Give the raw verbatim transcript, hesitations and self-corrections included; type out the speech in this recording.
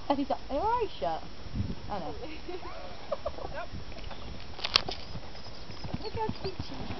Has he got your eyes shut? Oh no. Nope. Look how cute she is.